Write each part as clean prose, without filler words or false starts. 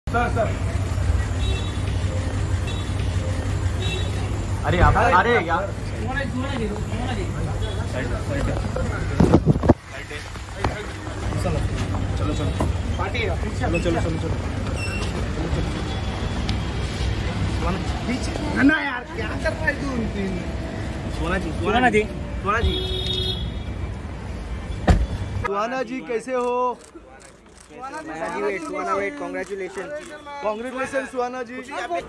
Sir अरे अरे यार चलो चलो पार्टी चलो चलो चलो चलो ना यार क्या कर रहा है तू? सुहाना जी कैसे हो? Suhana wait congratulation Suhana ji.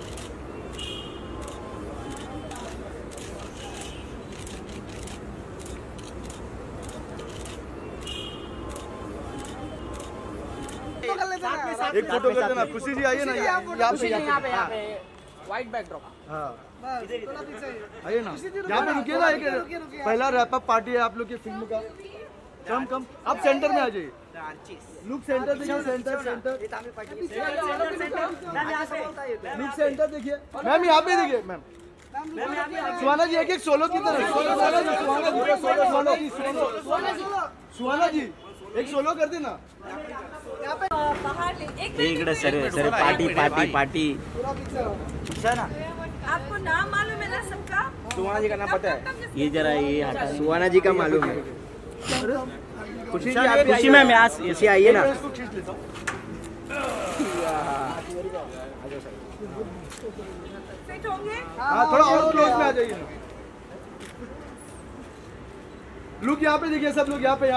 एक फोटो कर देना। खुशी जी आइए ना, यहाँ पे व्हाइट बैकड्रॉप। हाँ आइए ना, यहाँ पे रुकिए ना। एक पहला रैप अप पार्टी है आप लोग की फिल्म का। कम आप सेंटर में आ जाइए। लुक सेंटर देखिए, सेंटर लुक सेंटर देखिए। मैम यहाँ पे देखिए मैम। सुहाना जी एक सोलो की तरह। सुहाना जी एक सोलो कर देना। इकडे सर पार्टी आपको नाम मालूम है ना सबका? सुहाना जी का नाम पता है? ये जरा ये हटा। सुहाना जी का मालूम है। खुशी जी आप खुशी में ऐसे आइए ना। फिट होंगे? हाँ थोड़ा और क्लोज में आ जाइए ना। लुक यहाँ पे देखिए सब लोग। यहाँ पे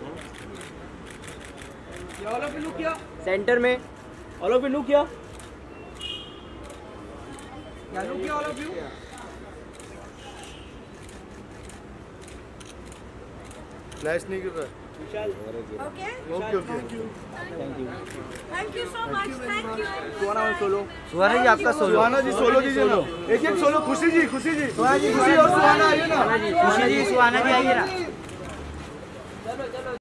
ऑल ऑफ यू लुक किया सेंटर में। ऑल ऑफ यू लुक किया ऑल ऑफ यू। फ्लैश नहीं गिर रहा। Okay okay thank you so much. Thank you. Suhana ji आपका सोलो। सुहाना जी सोलो दीजिए ना। एक सोलो। खुशी जी सुहाना जी और सुहाना आइए ना। खुशी जी सुहाना जी आइए ना।